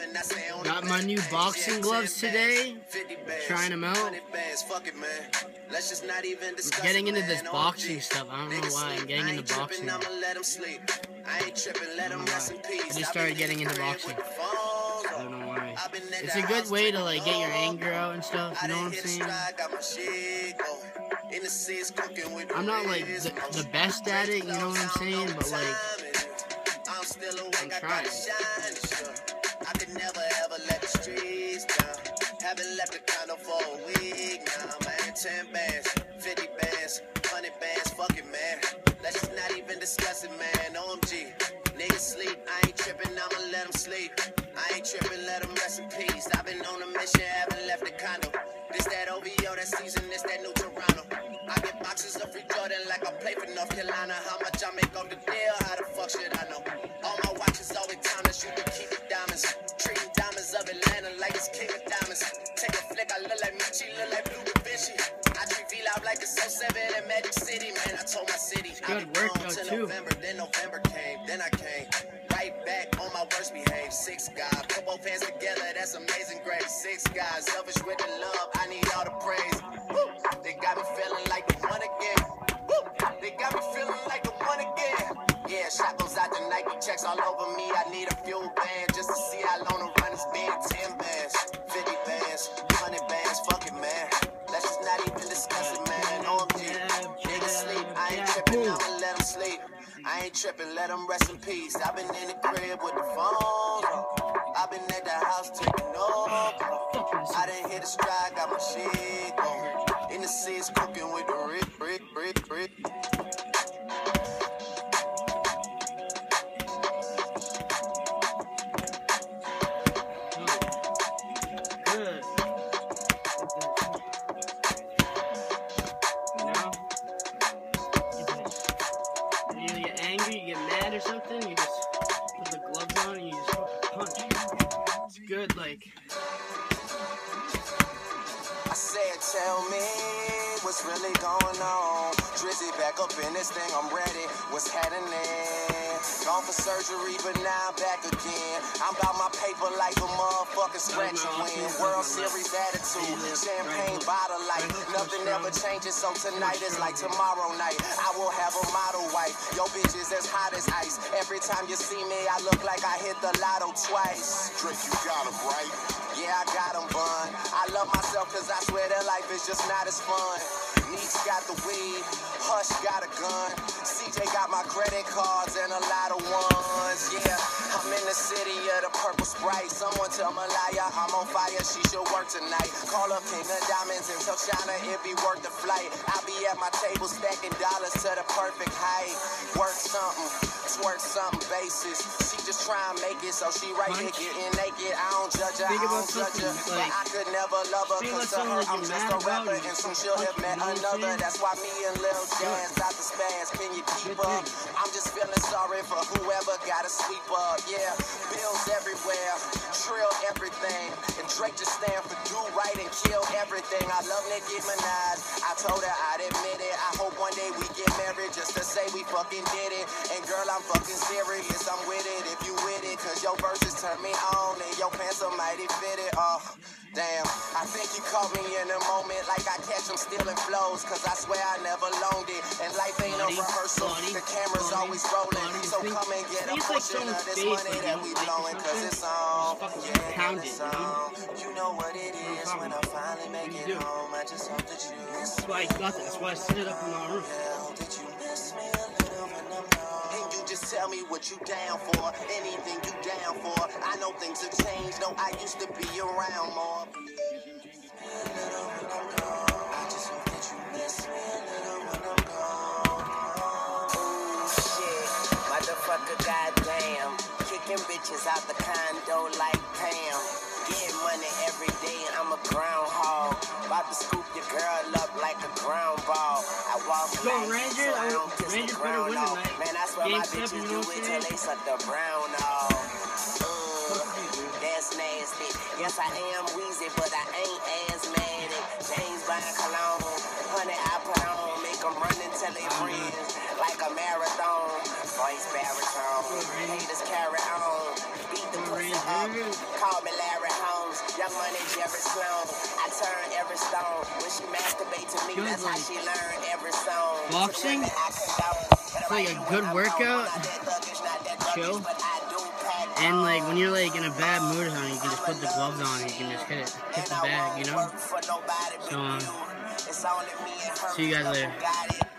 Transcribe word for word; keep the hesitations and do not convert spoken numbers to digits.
Got my new boxing gloves today. Trying them out. I'm getting into this boxing stuff. I don't know why I'm getting into boxing. I don't know why. I just started getting into boxing. I don't know why. It's a good way to like get your anger out and stuff. You know what I'm saying? I'm not like the, the best at it. You know what I'm saying? But like, I'm trying. I could never ever let the streets down. Haven't left the condo for a week now, man. Ten bands, fifty bands, hundred bands, fuck it, man. Let's just not even discuss it, man. O M G, niggas sleep. I ain't tripping, I'ma let them sleep. I ain't tripping, let them rest in peace. I've been on a mission, haven't left the condo. This that O V O, that season, this that new Toronto. I get boxes of free Jordan like I play for North Carolina. How much I make off the deal? How the fuck should I know? All my watches always timeless, you can keep it diamonds. Treating diamonds of Atlanta like it's king of diamonds. Take a flick, I look like Michi, look like Blue Da Vinci. I treat V-Live like it's oh seven in Magic City, man. I told my city I'd be gone till November, then November came, then I came. Right back on my worst behave. Six guys, put both hands together, that's amazing grace. Six guys, selfish with the love, I need all the praise. Woo! They got me feeling like the one again. Woo! They got me feeling like the one again. Yeah, shot goes out the Nike checks all over me. I need a fuel band just to see how long the run has been. Ten bands, fifty bands, hundred bands, fuck it, man. Let's just not even discuss it, man. O M G, niggas sleep. I ain't tripping, I'ma let them sleep. I ain't tripping, let them rest in peace. I've been in the crib with the phone on. I've been at the house taking over. I didn't hit the stride, got my shit on. In the seats cooking with the brick, brick, brick, brick. Good. You get angry, you get mad or something, you just put the gloves on and you just fucking punch. It's good, like. I said, tell me what's really going on. Drizzy back up in this thing, I'm ready. What's happening? Gone for surgery, but now I'm back again. I'm about my paper like a motherfucking scratch and win. World Series attitude, champagne bottle light. Nothing ever changes, so tonight is like tomorrow night. I will have a model wife. Yo, bitch is as hot as ice. Every time you see me, I look like I hit the lotto twice. Drake, you got him, right? Yeah, I got him, bun. I love myself cause I swear that life is just not as fun. Neeks got the weed, Hush got a gun. C J got my credit cards and a lot of ones. Yeah, I'm in the city of the purple Sprite. Someone tell Malaya I'm on fire, she should work tonight. Call up King of Diamonds and tell China it be worth the flight. I'll be at my table stacking dollars to the perfect height. Work something, twerk something basis. She just try and make it, so she right here getting naked. I don't judge her, I don't judge her, but I could never love her, cause to her I'm just a rapper, and soon she'll have met another. That's why me and Lil Jazz got the spaz. Can you keep up? I'm just feeling sorry for whoever gotta sweep up. Yeah, bills everywhere, trill everything, and Drake just stand for do right and kill everything. I love Nicki Minaj, I told her I'd admit it. I hope one day we get married just to say we fucking did it. And girl, I'm fucking serious, I'm with it if you with it, cause your verses turn me on and your pants are mighty fitted. Oh, damn, I think you caught me in a moment like I catch them stealing flows, cause I swear I never loaned it. And life ain't no rehearsal, the camera's always rolling. So come and get a portion of this money that we blowing, cause it's on. Yeah, it's on. You know what it is when I finally make it home. I just hope that you miss me. That's why I got that. That's why I set it up in my room. Yeah, hope that you miss me a little when I'm gone. And you just tell me what you down for, anything you down for. I know things have changed, no, I used to be around more. A little when I'm gone. I just hope that you miss me a little when I'm gone. Oh shit, motherfucker, goddamn. Kicking bitches out the condo like Pam. Getting money every day, I'm a groundhog. About to scoop your girl up like a ground ball. I walk Go like Rangers, so I don't kiss Rangers the better ground win off. tonight. Man, I swear Game my seven, bitches you do know what it I'm till saying? they suck the brown off. That's nasty. Yes, I am Weezy, but I ain't asthmatic. James Bond cologne, honey, I put on, make them run until they freeze. Like a marathon, voice baritone. Haters carry on, beat the pussy up. Call me Larry Holmes, Young Money, Jerry Sloan. I turn every stone. When she masturbate to me, that's how she learned every song. Boxing? It's like a good workout. Chill. And like when you're like in a bad mood or something, you can just put the gloves on and you can just hit it. Hit the bag, you know? So um, see you guys later.